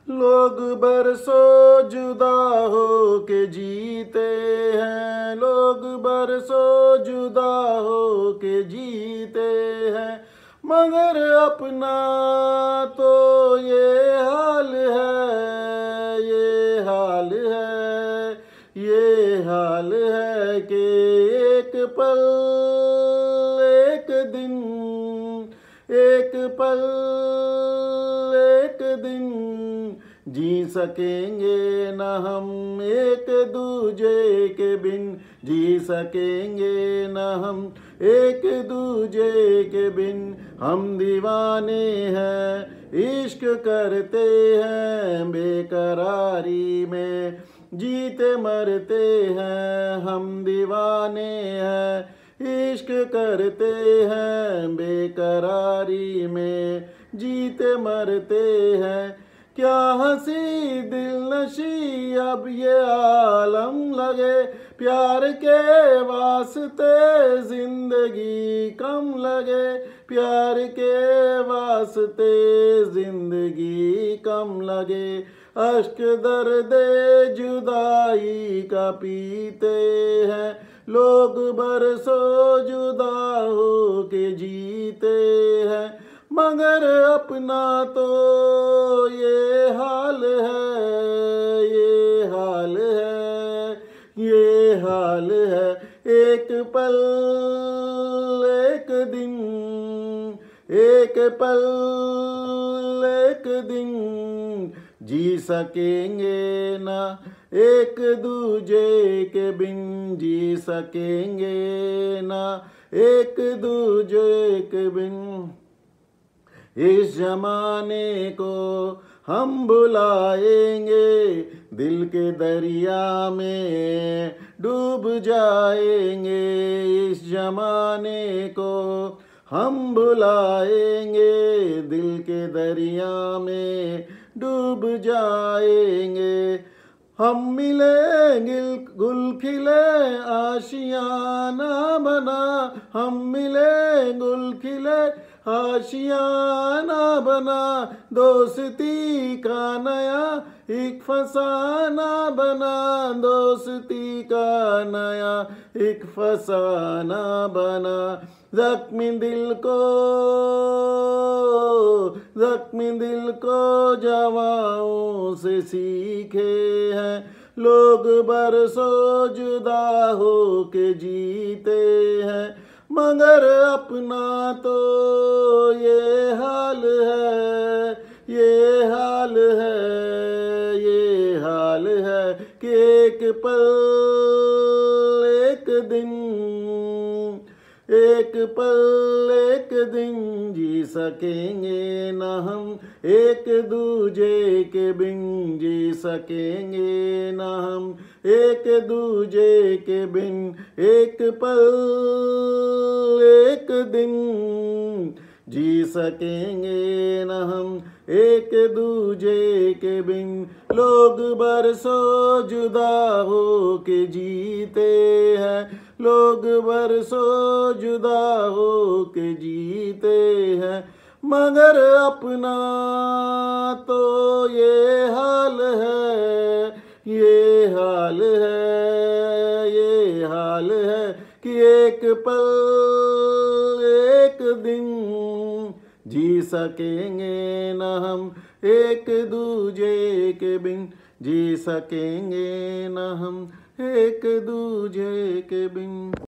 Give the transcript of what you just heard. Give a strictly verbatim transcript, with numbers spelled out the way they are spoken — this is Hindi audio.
लोग बरसों जुदा हो के जीते हैं, लोग बरसों जुदा हो के जीते हैं, मगर अपना तो ये हाल है, ये हाल है, ये हाल है कि एक पल एक दिन, एक पल एक दिन जी सकेंगे न हम एक दूजे के बिन, जी सकेंगे न हम एक दूजे के बिन। हम दीवाने हैं, इश्क करते हैं बेकरारी में, जीते मरते हैं। हम दीवाने हैं, इश्क करते हैं बेकरारी में, जीते मरते हैं। क्या हंसी दिलनशी अब ये आलम लगे, प्यार के वास्ते जिंदगी कम लगे, प्यार के वास्ते जिंदगी कम लगे। अश्क दर्द जुदाई का पीते हैं, लोग बरसों जुदा हो के जीते हैं, मगर अपना तो ये हाल है, ये हाल है, ये हाल है। एक पल एक दिन, एक पल एक दिन जी सकेंगे ना एक दूजे के बिन, जी सकेंगे ना एक दूजे के बिन। इस जमाने को हम बुलाएंगे, दिल के दरिया में डूब जाएंगे। इस जमाने को हम बुलाएंगे, दिल के दरिया में डूब जाएंगे। हम मिले गुल खिले आशियाना बना, हम मिले गुल खिले आशियाना बना, दोस्ती का नया एक फसाना बना, दोस्ती का नया एक फसाना बना। जख्मी दिल को, जख्मी दिल को जवाओं से सीखे हैं, लोग बरसों जुदा हो के जीते हैं, मगर अपना तो ये हाल है, ये हाल है, ये हाल है कि एक पल एक दिन, एक पल एक दिन जी सकेंगे न हम एक दूजे के बिन, जी सकेंगे न हम एक दूजे के बिन। एक पल एक दिन जी सकेंगे न हम एक दूजे के बिन, लोग बरसों जुदा हो के जीते हैं, लोग बरसों जुदा हो के जीते हैं, मगर अपना तो ये हाल है, ये हाल है, ये हाल है कि एक पल एक दिन जी सकेंगे न हम एक दूजे के बिन, जी सकेंगे न हम एक दूजे के बिन।